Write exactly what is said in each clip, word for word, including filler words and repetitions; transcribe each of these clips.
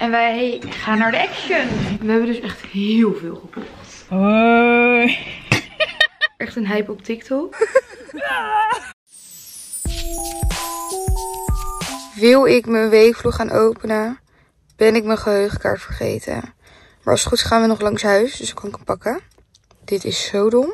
En wij gaan naar de Action. We hebben dus echt heel veel gekocht. Hoi. Echt een hype op TikTok. Wil ik mijn weekvlog gaan openen, ben ik mijn geheugenkaart vergeten. Maar als het goed is gaan we nog langs huis, dus dan kan ik hem pakken. Dit is zo dom.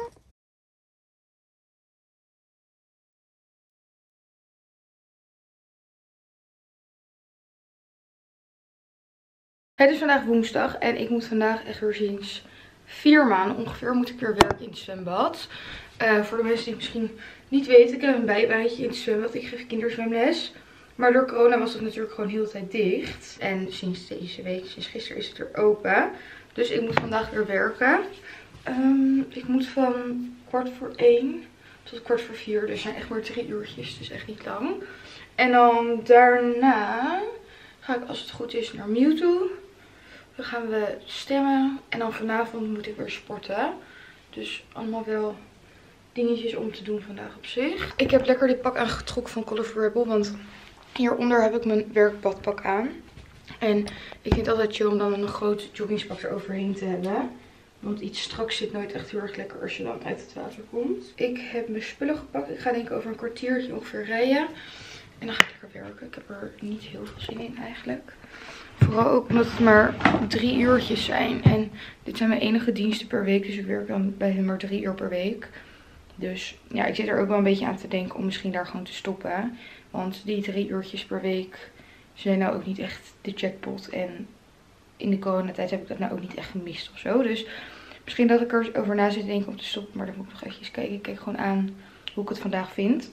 Het is vandaag woensdag en ik moet vandaag echt weer sinds vier maanden ongeveer moet ik weer werken in het zwembad. Uh, voor de mensen die het misschien niet weten, ik heb een bijbaantje in het zwembad. Ik geef kinderzwemles. Maar door corona was het natuurlijk gewoon heel de tijd dicht. En sinds deze week, sinds gisteren is het weer open. Dus ik moet vandaag weer werken. Um, ik moet van kwart voor één tot kwart voor vier. Dus zijn echt maar drie uurtjes, dus echt niet lang. En dan daarna ga ik, als het goed is, naar Mew toe. Dan gaan we stemmen. En dan vanavond moet ik weer sporten. Dus allemaal wel dingetjes om te doen vandaag op zich. Ik heb lekker dit pak aangetrokken van Colorful Rebel. Want hieronder heb ik mijn werkbadpak aan. En ik vind het altijd chill om dan een groot joggingspak eroverheen te hebben. Want iets straks zit nooit echt heel erg lekker als je dan uit het water komt. Ik heb mijn spullen gepakt. Ik ga denk ik over een kwartiertje ongeveer rijden. En dan ga ik lekker werken. Ik heb er niet heel veel zin in eigenlijk. Vooral ook omdat het maar drie uurtjes zijn. En dit zijn mijn enige diensten per week. Dus ik werk dan bij hun maar drie uur per week. Dus ja, ik zit er ook wel een beetje aan te denken om misschien daar gewoon te stoppen. Want die drie uurtjes per week zijn nou ook niet echt de jackpot. En in de coronatijd heb ik dat nou ook niet echt gemist of zo. Dus misschien dat ik er over na zit te denken om te stoppen. Maar dan moet ik nog eventjes kijken. Ik kijk gewoon aan hoe ik het vandaag vind.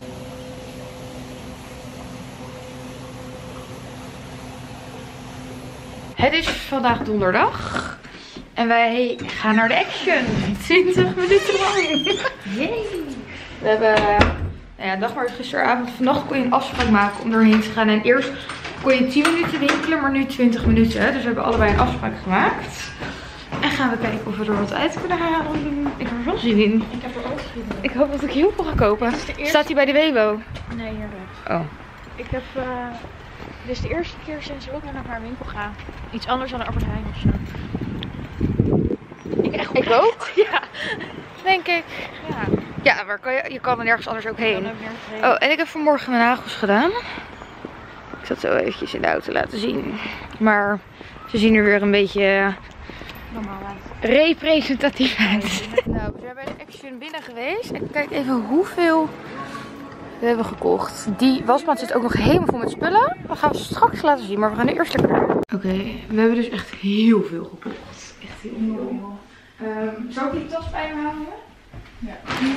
Het is vandaag donderdag. En wij gaan naar de Action. twintig minuten lang. Yay. We hebben, nou ja, dag maar gisteravond. Vannacht kon je een afspraak maken om erheen te gaan. En eerst kon je tien minuten winkelen, maar nu twintig minuten. Dus we hebben allebei een afspraak gemaakt. En gaan we kijken of we er wat uit kunnen halen. Ik heb er wel zin in. Ik heb er ook zin in. Ik hoop dat ik heel veel ga kopen. Eerste... Staat hij bij de Webo? Nee, hier weg. Oh. Ik heb... Uh... Dit is de eerste keer sinds ik naar een winkel ga. Iets anders dan een Albert Heijn of zo. Ik, echt ik ook? Ja. Denk ik. Ja. Ja, maar kan je, je kan er nergens anders ook heen. Ook nergens heen. Oh, en ik heb vanmorgen mijn nagels gedaan. Ik zal het zo eventjes in de auto laten zien. Maar ze zien er weer een beetje normaal uit. Representatief uit. Nou, we zijn bij de Action binnen geweest. En kijk even hoeveel we hebben gekocht. Die wasmand zit ook nog helemaal vol met spullen. Dat gaan we straks laten zien, maar we gaan er eerst lekker naar. Oké, okay, we hebben dus echt heel veel gekocht. Echt heel veel. Um, zou ik die tas bij me houden? Ja.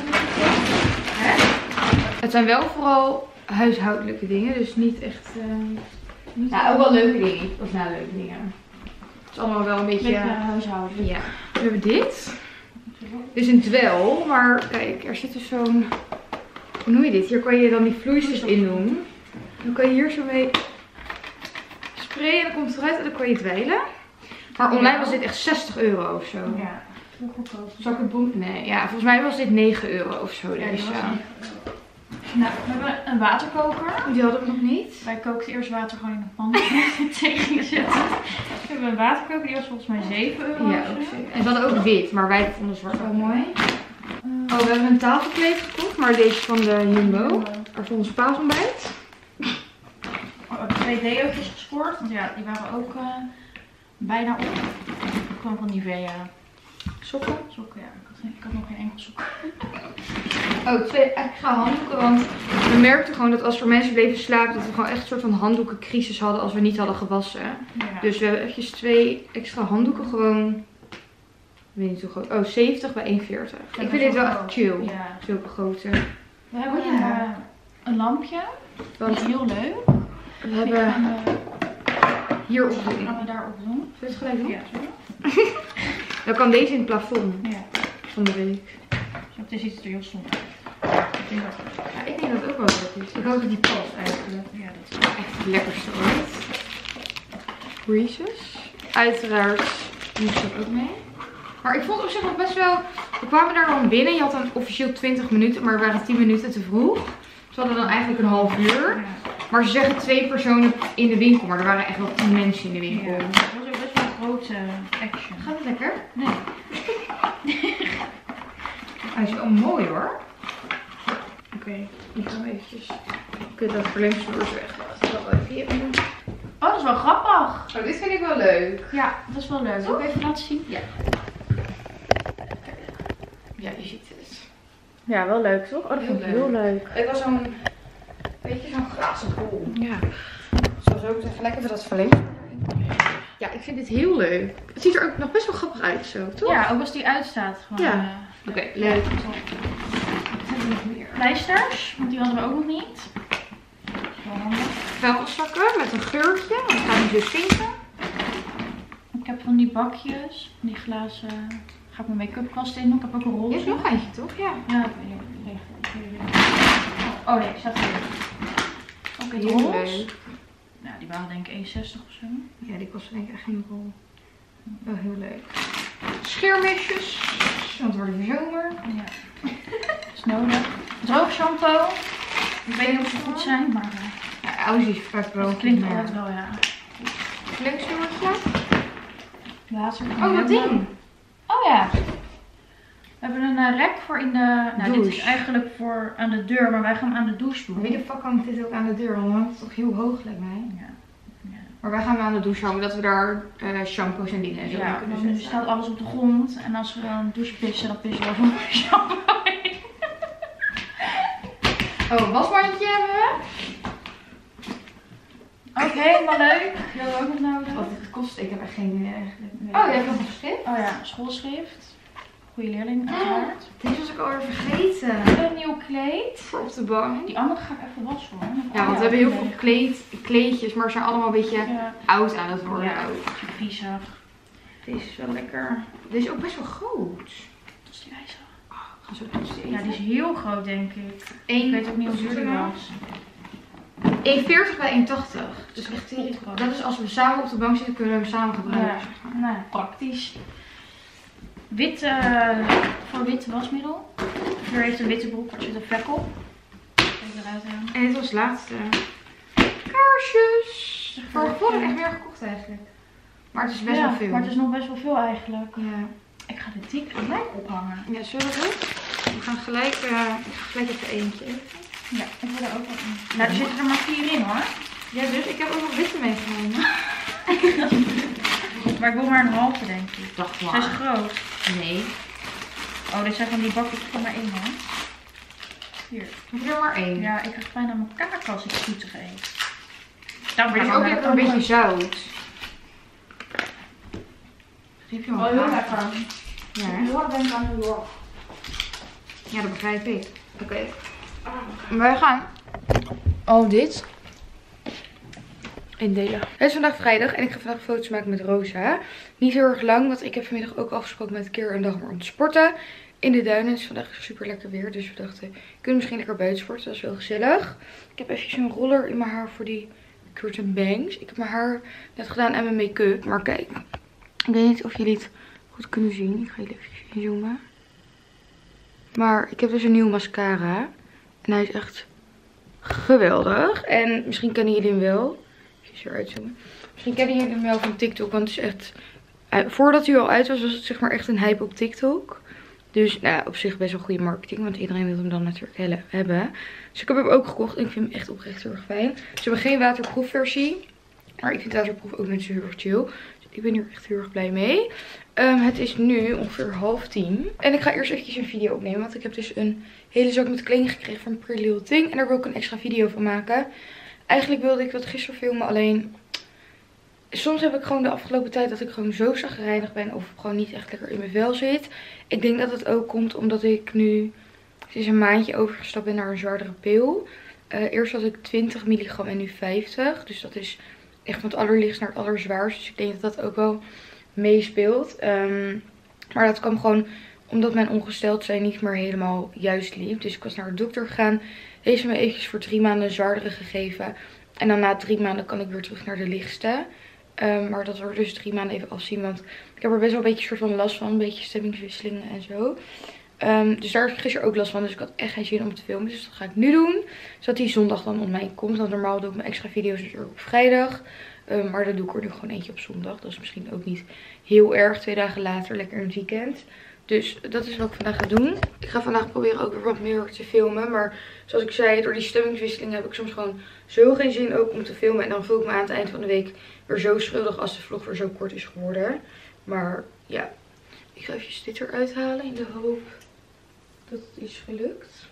Hè? Het zijn wel vooral huishoudelijke dingen, dus niet echt... Uh, niet nou, ook wel leuke dingen. Of nou, leuke dingen. Het is allemaal wel een beetje... Beetje huishouden. Ja. We hebben dit. Dit is een dwel, maar kijk, er zit dus zo'n... Hoe noem je dit? Hier kan je dan die vloeisels in doen. Dan kan je hier zo mee sprayen en dan komt het eruit en dan kan je dweilen. Maar online was dit echt zestig euro of zo. Ja, heel goedkoop. Zal ik het boek? Nee, ja, volgens mij was dit negen euro of zo. Ja, deze. Nou, we hebben een waterkoker. Die hadden we nog niet. Wij kookten eerst water gewoon in de pan tegen gezet. We hebben een waterkoker, die was volgens mij zeven euro. Ja, ook zeker. En ze hadden ook wit, maar wij vonden zwart wel mooi. Oh, we hebben een tafelkleed gekocht, maar deze van de Jumbo. Voor ons paasontbijt. We hebben twee deo's gescoord, want ja, die waren ook uh, bijna op. Gewoon van Nivea. Sokken? Sokken, ja. Ik had, ik had nog geen enkel sok. Oh, twee extra handdoeken, want we merkten gewoon dat als er mensen bleven slapen, dat we gewoon echt een soort van handdoekencrisis hadden als we niet hadden gewassen. Ja. Dus we hebben eventjes twee extra handdoeken gewoon... Ik weet niet hoe groot. Oh, zeventig bij één veertig. Ja, ik vind dit wel echt chill. Ja. Zulke grote. We hebben oh, ja. een, uh, een lampje. Want dat is heel leuk. We hebben gaan, uh, hierop doen. Gaan we daarop doen? Zullen we het gelijk doen? Ja, zo. Dan kan deze in het plafond ja. van de week. Zo, het is iets er heel stom uit. Ik denk dat het... Ja, ik denk dat het ook wel leuk is. Ik hoop dat die past eigenlijk. Ja, dat is echt het lekkerste ooit. Reese's. Uiteraard moest dat ook mee. Maar ik vond op zich nog best wel... We kwamen daar dan binnen. Je had dan officieel twintig minuten, maar we waren tien minuten te vroeg. Dus we hadden dan eigenlijk een half uur. Maar ze zeggen twee personen in de winkel. Maar er waren echt wel tien mensen in de winkel. Ja, dat was ook best wel een grote action. Gaat het lekker? Nee. Hij is wel mooi hoor. Oké, okay, die gaan we eventjes. Kut, dat verlengsnoer is weg. Wacht, ik zal even hier doen. Oh, dat is wel grappig. Oh, dit vind ik wel leuk. Ja, dat is wel leuk. Zal ik even laten zien? Ja. Ja, je ziet het. Ja, wel leuk toch? Oh, dat vind ik heel leuk. Het was zo'n, weet je, zo'n glazen bol. Ja. Zoals ook even lekker met dat verlengsnoer. Ja, ik vind dit heel leuk. Het ziet er ook nog best wel grappig uit zo, toch? Ja, ook als die uitstaat. Gewoon, ja. Uh, Oké, okay, leuk. Ja, wat hebben we nog meer? Pleisters, want die hadden we ook nog niet. Wel handig. Vuilniszakken met een geurtje. Dan gaan we dus zinken. Ik heb van die bakjes, van die glazen. Ga ik mijn make-up kast in doen. Ik heb ook een roze. Je hebt nog eentje toch? Ja. Ja, ik weet niet. Oh nee, staat hier. Ook het heel roze. leuk. Nou, die waren denk ik één zestig of zo. Ja, die kost denk ik echt geen rol. Wel heel leuk. Scheermesjes. Want het wordt weer zomer. Ja. Dat is nodig. Droog shampoo. Ik weet niet of ze goed zijn, maar... Ja, Aussie is vaak droog. Dat klinkt altijd wel, ja. Flengsnoertje. Laatste. Oh, dat ding. Oh ja. We hebben een uh, rek voor in de... Nou, douche. dit is eigenlijk voor aan de deur, maar wij gaan hem aan de douche doen. Wie de fuck hangt dit ook aan de deur? Want dan hangt het toch heel hoog, lijkt mij. Ja. Ja. Maar wij gaan hem aan de douche hangen, dat we daar uh, shampoos en dingen en zo Ja, in kunnen dan zetten. staat alles op de grond. En als we dan douche pissen, dan pissen we van shampoo in. Oh, een wasmandje hebben we. Oké, okay, helemaal leuk. Die hebben we ook nog nodig. Wat het kost, ik heb echt geen idee eigenlijk. Oh, je hebt nog een schrift? Oh ja, schoolschrift. Goede leerling, uiteraard. Deze was ik alweer vergeten. Een nieuw kleed. Voor op de bank. Die andere ga ik even wassen hoor. Ja, want we hebben heel veel kleed, kleedjes, maar ze zijn allemaal een beetje ja. oud aan het worden. Ja, ook. viezig. Deze is wel lekker. Deze is ook best wel groot. Dat is die wijzer. Oh, gaan zo toetsen. Ja, die is heel groot denk ik. Eén, ik weet ook niet hoe duur die was. één veertig bij één tachtig. Dus echt heel groot. Dat is als we samen op de bank zitten, kunnen we hem samen gebruiken. Ja, zeg maar. Nou, praktisch. Wit, uh, voor wit wasmiddel. Hier heeft een witte broek, er zit een vlek op. Even eruit halen. En dit was het laatste. Kaarsjes. Vorige keer heb ik echt meer gekocht eigenlijk. Maar het is best ja, wel veel. Maar het is nog best wel veel eigenlijk. Ja. Ik ga de dik gelijk ophangen. Ja, zullen we? We gaan gelijk, uh, ik ga gelijk even eentje eten. Ja, ik wil er ook wat in. Nou, er zitten er maar vier in hoor. Ja, dus ik heb ook nog witte meegenomen. Maar ik wil maar een halve denk ik. Dacht maar. Zij is groot. Nee. Oh, dit zijn van die bakjes van maar één hoor. Hier. Ik heb er maar één. Ja, ik krijg bijna mijn kaak als ik zoetig eet. Dan Maar het is ook lekker een beetje zout. Geef je wel maar heel een lekker. Ja, Heel erg denk aan New York. ja, dat begrijp ik. Oké. Okay. Wij gaan al dit indelen. Het is vandaag vrijdag en ik ga vandaag foto's maken met Rosa. Niet heel erg lang, want ik heb vanmiddag ook afgesproken met een keer een dag maar om te sporten. In de duinen. Het is vandaag super lekker weer. Dus we dachten, we kunnen misschien lekker buiten sporten. Dat is wel gezellig. Ik heb even een roller in mijn haar voor die curtain bangs. Ik heb mijn haar net gedaan en mijn make-up. Maar kijk, ik weet niet of jullie het goed kunnen zien. Ik ga jullie even inzoomen. Maar ik heb dus een nieuwe mascara. En hij is echt geweldig. En misschien kennen jullie hem wel. Even eruit zoomen. Misschien kennen jullie hem wel van TikTok. Want het is echt... Voordat hij al uit was, was het zeg maar echt een hype op TikTok. Dus nou, op zich best wel goede marketing. Want iedereen wil hem dan natuurlijk hebben. Dus ik heb hem ook gekocht. En ik vind hem echt oprecht heel erg fijn. Ze hebben geen waterproefversie. Maar ik vind waterproef ook net zo heel erg chill. Dus ik ben hier echt heel erg blij mee. Um, het is nu ongeveer half tien. En ik ga eerst eventjes een video opnemen. Want ik heb dus een hele zak met kleding gekregen van Pretty Little Thing. En daar wil ik een extra video van maken. Eigenlijk wilde ik dat gisteren filmen. Alleen soms heb ik gewoon de afgelopen tijd dat ik gewoon zo chagrijnig ben. Of gewoon niet echt lekker in mijn vel zit. Ik denk dat het ook komt omdat ik nu sinds een maandje overgestapt ben naar een zwaardere pil. Uh, eerst had ik twintig milligram en nu vijftig. Dus dat is echt van het allerlichtst naar het allerzwaarst. Dus ik denk dat dat ook wel meespeelt. Um, maar dat kwam gewoon omdat mijn ongesteldheid niet meer helemaal juist liep. Dus ik was naar de dokter gegaan. Heeft me eventjes voor drie maanden zwaardere gegeven. En dan na drie maanden kan ik weer terug naar de lichtste. Um, maar dat wordt dus drie maanden even afzien. Want ik heb er best wel een beetje soort van last van. Een beetje stemmingswisselingen en zo. Um, dus daar had ik gisteren ook last van. Dus ik had echt geen zin om te filmen. Dus dat ga ik nu doen. Zodat die zondag dan online komt. Want normaal doe ik mijn extra video's natuurlijk op vrijdag. Um, maar dan doe ik er nu gewoon eentje op zondag. Dat is misschien ook niet heel erg. Twee dagen later, lekker in het weekend. Dus dat is wat ik vandaag ga doen. Ik ga vandaag proberen ook weer wat meer te filmen. Maar zoals ik zei, door die stemmingswisseling heb ik soms gewoon zo geen zin ook om te filmen. En dan voel ik me aan het eind van de week weer zo schuldig als de vlog weer zo kort is geworden. Maar ja, ik ga even dit eruit halen in de hoop dat het is gelukt.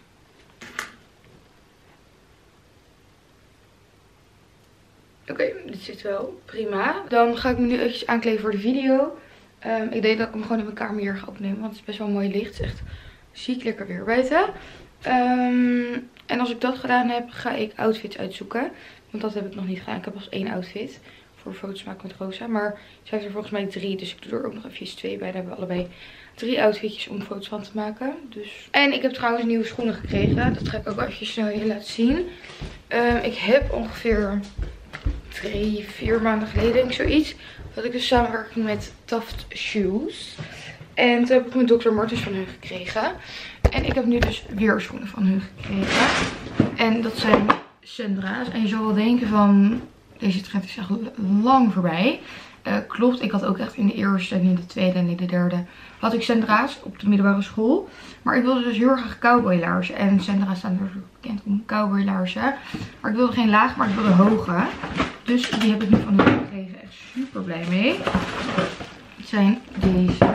Oké, okay, dit zit wel prima. Dan ga ik me nu eventjes aankleden voor de video. Um, ik denk dat ik hem gewoon in mijn kamer hier ga opnemen. Want het is best wel mooi licht. Het is echt ziek lekker weer buiten. Um, en als ik dat gedaan heb, ga ik outfits uitzoeken. Want dat heb ik nog niet gedaan. Ik heb pas één outfit voor foto's maken met Rosa. Maar zij heeft er volgens mij drie. Dus ik doe er ook nog eventjes twee bij. Dan hebben we allebei drie outfitjes om foto's van te maken. Dus. En ik heb trouwens nieuwe schoenen gekregen. Dat ga ik ook wel eventjes snel hier laten zien. Um, ik heb ongeveer drie, vier maanden geleden denk ik zoiets. Dat ik dus samenwerking met Taft Shoes. En toen heb ik mijn dokter Martens van hun gekregen. En ik heb nu dus weer schoenen van hun gekregen. En dat zijn Sendra's. En je zal wel denken van, deze trend is echt lang voorbij. Uh, klopt, ik had ook echt in de eerste en in de tweede en in de derde had ik Sendra's op de middelbare school. Maar ik wilde dus heel erg graag cowboylaarzen. En Sendra's staan er bekend om cowboylaarzen. Maar ik wilde geen laag, maar ik wilde hoge. Dus die heb ik nu van hun gekregen. Echt super blij mee. Het zijn deze.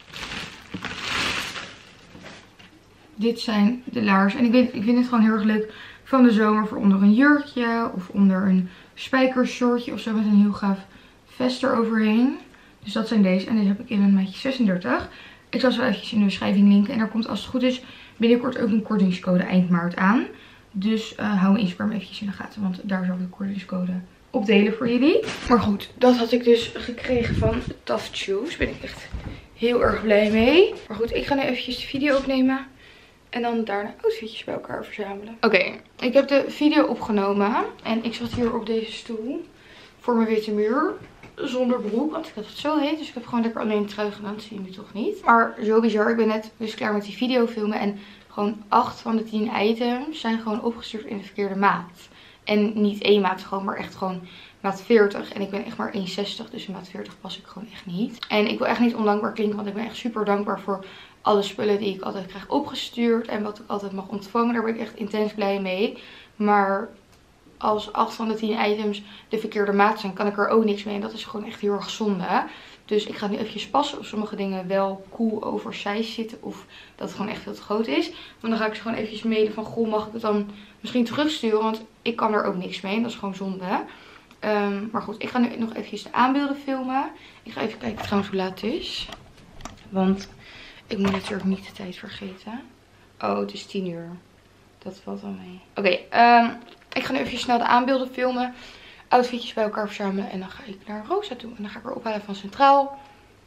Dit zijn de laarzen. En ik, weet, ik vind het gewoon heel erg leuk van de zomer voor onder een jurkje. Of onder een spijkershortje of zo met een heel gaaf vest eroverheen. Dus dat zijn deze. En deze heb ik in een maatje zesendertig. Ik zal ze wel eventjes in de beschrijving linken. En er komt als het goed is binnenkort ook een kortingscode eind maart aan. Dus uh, hou mijn Instagram eventjes in de gaten. Want daar zal ik de kortingscode op delen voor jullie. Maar goed, dat had ik dus gekregen van Taft Shoes. Ben ik echt heel erg blij mee. Maar goed, ik ga nu eventjes de video opnemen. En dan daarna outfitjes bij elkaar verzamelen. Oké, okay, ik heb de video opgenomen. En ik zat hier op deze stoel. Voor mijn witte muur. Zonder broek, want ik had het zo heet. Dus ik heb gewoon lekker alleen trui gedaan. Dat zie je nu toch niet. Maar zo bizar. Ik ben net dus klaar met die video filmen. En gewoon acht van de tien items zijn gewoon opgestuurd in de verkeerde maat. En niet één maat gewoon, maar echt gewoon maat veertig. En ik ben echt maar één zestig. Dus in maat veertig pas ik gewoon echt niet. En ik wil echt niet ondankbaar klinken. Want ik ben echt super dankbaar voor alle spullen die ik altijd krijg opgestuurd. En wat ik altijd mag ontvangen. Daar ben ik echt intens blij mee. Maar als acht van de tien items de verkeerde maat zijn, kan ik er ook niks mee. En dat is gewoon echt heel erg zonde. Dus ik ga nu eventjes passen of sommige dingen wel cool oversized zitten. Of dat het gewoon echt veel te groot is. Want dan ga ik ze gewoon eventjes mailen van, goh, mag ik het dan misschien terugsturen? Want ik kan er ook niks mee. En dat is gewoon zonde. Um, maar goed, ik ga nu nog eventjes de aanbeelden filmen. Ik ga even kijken trouwens hoe laat het is. Want ik moet natuurlijk niet de tijd vergeten. Oh, het is tien uur. Dat valt wel mee. Oké, okay, um, ik ga nu even snel de aanbeelden filmen. Outfitjes bij elkaar verzamelen. En dan ga ik naar Rosa toe. En dan ga ik haar ophalen van Centraal.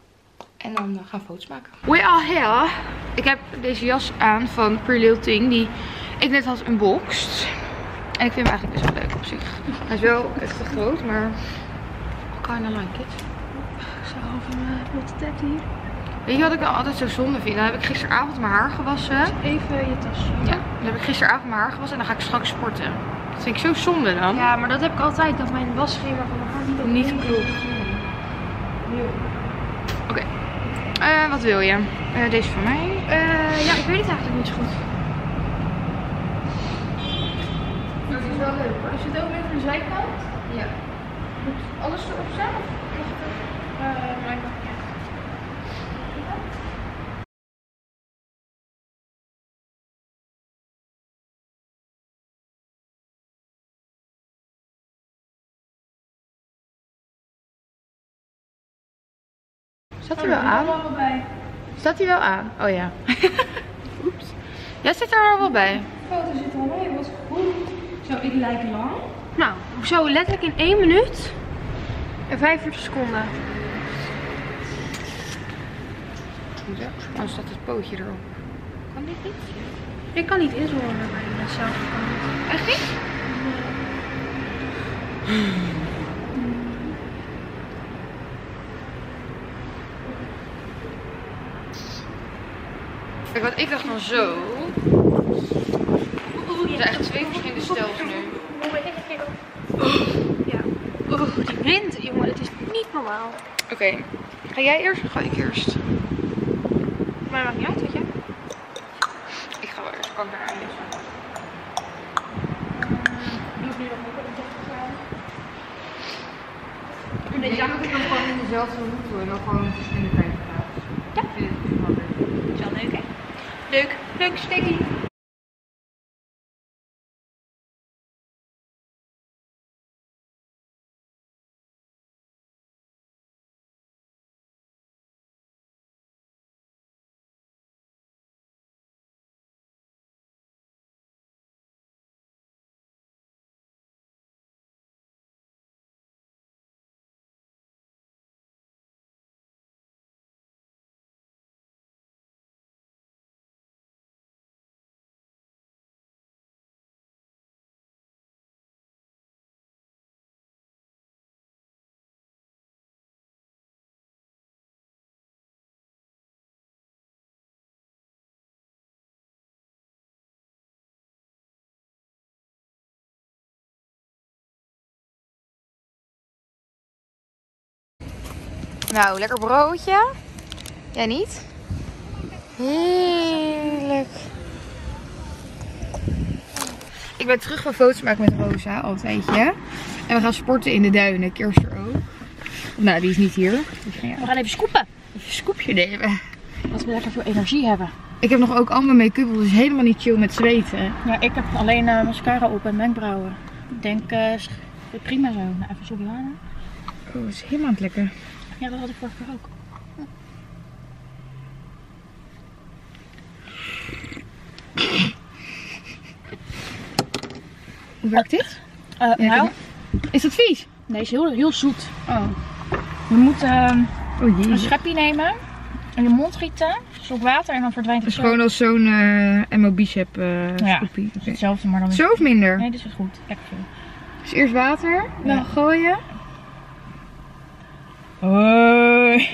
En dan uh, gaan we foto's maken. We are here. Ik heb deze jas aan van Pretty Little Thing. Die ik net had unboxed. En ik vind hem eigenlijk best wel leuk op zich. Hij is wel echt te groot, maar I kinda like it. Zo van mijn blote tet hier. Weet je wat ik dan altijd zo zonde vind? Dan heb ik gisteravond mijn haar gewassen. Even je tasje. Ja, dan heb ik gisteravond mijn haar gewassen en dan ga ik straks sporten. Dat vind ik zo zonde dan. Ja, maar dat heb ik altijd. Dat mijn wasgever van mijn haar niet op Niet klopt. Oké. Okay. Uh, wat wil je? Uh, deze van mij? Uh, ja, ik weet het eigenlijk niet zo goed. Dat is wel leuk hoor. Is het ook even de zijkant? Ja. Moet alles erop staan? Of mag het ook? Uh, maar ik mag niet. Staat hij wel aan? Staat hij wel aan? Oh ja. Oeps. Jij zit er al wel bij. Oh, er zit er al bij. Wat goed. Zo, ik lijk lang. Nou, zo letterlijk in één minuut en vijfenveertig seconden. Hoezo? Oh, staat het pootje erop. Kan dit niet? Ik kan niet inzoomen bij mezelf. Echt niet? Nee. Kijk, wat ik dacht van zo. Er zijn echt twee verschillende stijls nu. Ja. Oeh, die wind, jongen, het is niet normaal. Oké, okay. Ga jij eerst of ga ik eerst? Maar maakt niet uit, weet je. Ik ga wel eerst, kan ik daar aan Die hoeft nu nog niet op te gaan. Nee, ja, maar ik kan gewoon in dezelfde route en dan gewoon verschillende tijden gaan. Ja. Ik vind het wel leuk. Dat is wel leuk, hè? Leuk, leuk, stekkie. Nou, lekker broodje. Jij niet? Heerlijk. Ik ben terug van foto's maken met Rosa, al een tijdje. En we gaan sporten in de duinen. Kirsten ook. Nou, die is niet hier. Dus ja. We gaan even scoepen. Even een scoopje nemen. Dat we lekker veel energie hebben. Ik heb nog ook allemaal make-up, dus helemaal niet chill met zweten. Ja, ik heb alleen uh, mascara op en wenkbrauwen. Ik denk, uh, prima zo. Nou, even Soliana. Oh, dat is helemaal aan het lekker. Ja, dat had ik vorige keer ook. Hoe werkt dit? Uh, ja, nou, is dat vies? nee, is heel, heel zoet. Oh. Je moet uh, Oh, een schepje nemen, in je mond gieten, een slok water en dan verdwijnt het Het is zo. gewoon als zo'n uh, M O bicep uh, Ja, scoopie. okay. Hetzelfde, maar dan Zo of minder? Nee, dit is goed. Lekker veel. Dus eerst water, dan ja. gooien. Hoi.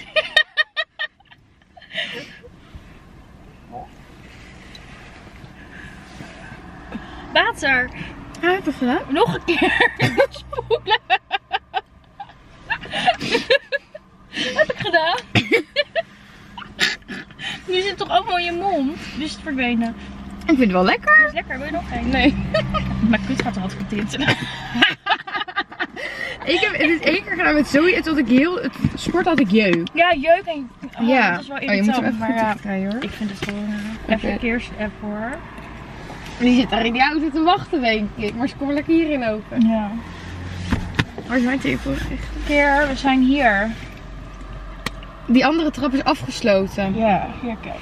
Water. Ja, heb ik gedaan. Nog een keer. Spoelen. Heb ik gedaan. Nu zit het toch allemaal in je mond. Dus het verdwenen. Ik vind het wel lekker. Het is lekker. Wil je nog een? Nee. Mijn kut gaat er wat getintelen. Ik heb het is één keer gedaan met zoiets. Het, ik heel, het sport had ik jeuk. Ja, jeuk en oh, ja. Dat is wel Oh, je moet hem irritant. even Maar goed ja, terugdraaien, hoor. ik vind het gewoon uh, Okay. even keers ervoor. Die zit daar in die auto te wachten, denk ik. Maar ze komen lekker hierin open. Ja. Waar is mijn telefoon? Keer, we zijn hier. Die andere trap is afgesloten. Ja, hier kijk.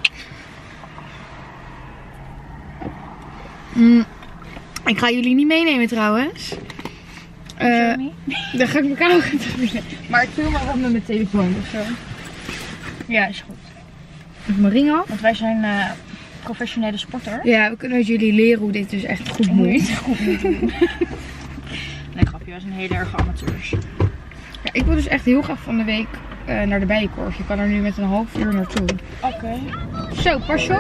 Mm. Ik ga jullie niet meenemen trouwens. Uh, dan ga ik mijn camera terug. Maar ik film maar op met mijn telefoon of zo. Ja, is goed. Even mijn ring af. Want wij zijn uh, professionele sporter. Ja, we kunnen jullie leren hoe dit dus echt goed moet. Goed moet doen. Nee, grapje, wij zijn heel erg amateurs. Ja, ik wil dus echt heel graag van de week uh, naar de Bijenkorf. Je kan er nu met een half uur naartoe. Oké. Okay. Zo, pas je op.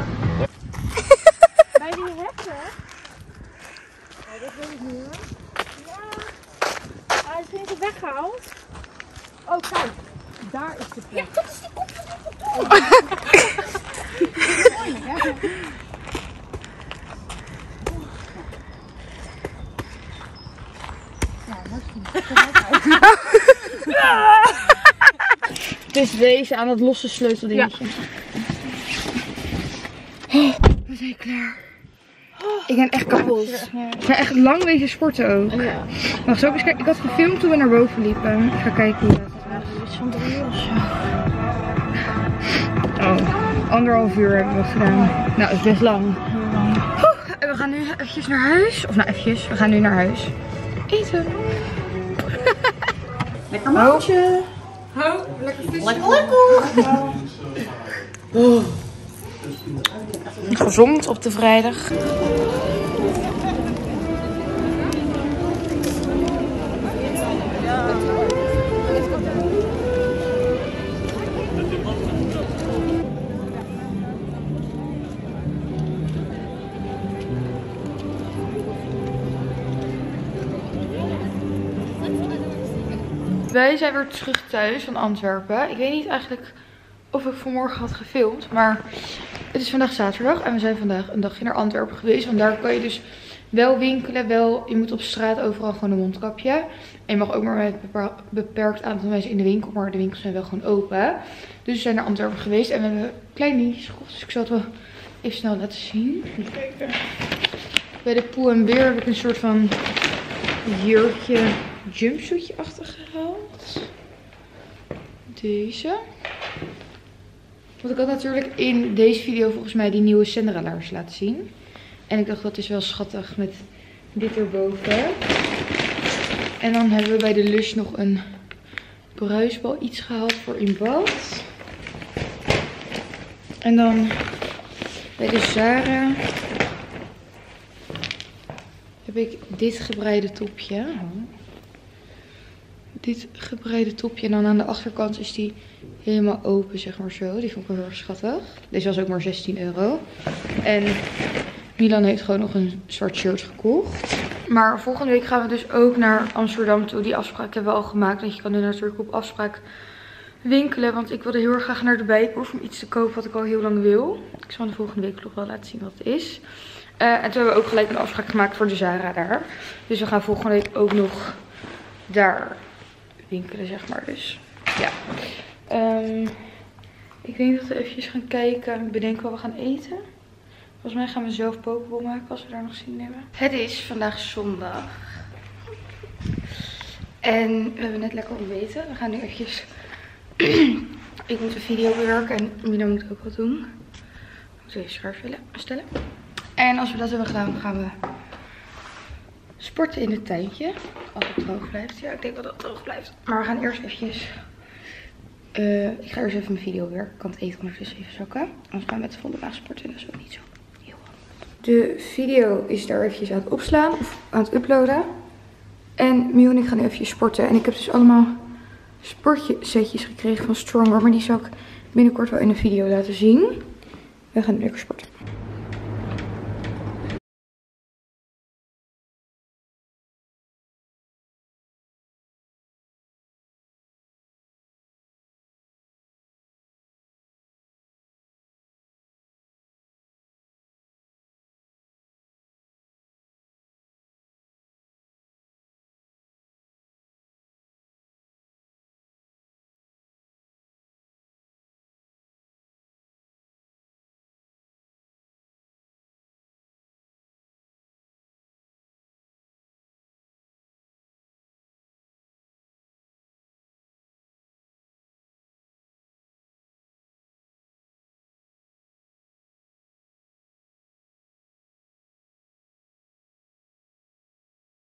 Bij die hekken? Ja, dat weet ik niet hoor. Ja. Hij is niet weggehaald. Oh, kijk. Daar is de plek. Ja, dat is die kop. Oh, mooi, ja. Het is deze aan het losse sleuteldingetje. Ja. Oh, we zijn klaar. Ik ben echt kapot. Ik ben echt lang wezen sporten ook. Ja. Wacht, zal ik eens kijken? Ik had gefilmd toen we naar boven liepen. Ik ga kijken hoe dat Iets van drie uur of zo. Oh, anderhalf uur hebben we gedaan. Nou, dat is best lang. En we gaan nu eventjes naar huis. Of nou, eventjes. We gaan nu naar huis. Eten. Lekker maaltje. Oh, lekker vis. Lekker, lekker. Oh. Gezond op de vrijdag. Wij zijn weer terug thuis van Antwerpen. Ik weet niet eigenlijk of ik vanmorgen had gefilmd. Maar het is vandaag zaterdag. En we zijn vandaag een dagje naar Antwerpen geweest. Want daar kan je dus wel winkelen. Wel, je moet op straat overal gewoon een mondkapje. En je mag ook maar met een beperkt aantal mensen in de winkel. Maar de winkels zijn wel gewoon open. Dus we zijn naar Antwerpen geweest. En we hebben kleine dingetjes gekocht. Dus ik zal het wel even snel laten zien. Even kijken. Bij de Pull and Bear heb ik een soort van jurkje, jumpsuitje-achtig gehaald. Deze. Want ik had natuurlijk in deze video volgens mij die nieuwe Sandra laars laten zien. En ik dacht dat is wel schattig met dit erboven. En dan hebben we bij de Lush nog een bruisbal iets gehaald voor in bad. En dan bij de Zara heb ik dit gebreide topje. Dit gebreide topje. En dan aan de achterkant is die helemaal open, zeg maar zo. Die vond ik wel heel erg schattig. Deze was ook maar zestien euro. En Milan heeft gewoon nog een zwart shirt gekocht. Maar volgende week gaan we dus ook naar Amsterdam toe. Die afspraak hebben we al gemaakt. Want je kan nu natuurlijk op afspraak winkelen. Want ik wilde heel erg graag naar de Bijenkorf om iets te kopen wat ik al heel lang wil. Ik zal de volgende week nog wel laten zien wat het is. Uh, en toen hebben we ook gelijk een afspraak gemaakt voor de Zara daar. Dus we gaan volgende week ook nog daar winkelen, zeg maar. Dus ja. Um, ik denk dat we eventjes gaan kijken. Bedenken wat we gaan eten. Volgens mij gaan we zelf pokeball maken als we daar nog zin in hebben. Het is vandaag zondag. En we hebben net lekker ontbeten. We gaan nu eventjes... ik moet een video bewerken en Mina moet ook wat doen. Ik moet even scherp stellen. En als we dat hebben gedaan, gaan we sporten in het tuintje. Als het droog blijft. Ja, ik denk wel dat het droog blijft. Maar we gaan eerst eventjes... Uh, ik ga eerst even mijn video werken. Ik kan het eten ondertussen even zakken. Anders gaan we met de volle maag sporten. Dat is ook niet zo heel handig. De video is daar eventjes aan het opslaan. Of aan het uploaden. En Miu en ik gaan eventjes sporten. En ik heb dus allemaal sportsetjes gekregen van Stronger. Maar die zal ik binnenkort wel in een video laten zien. We gaan nu lekker sporten.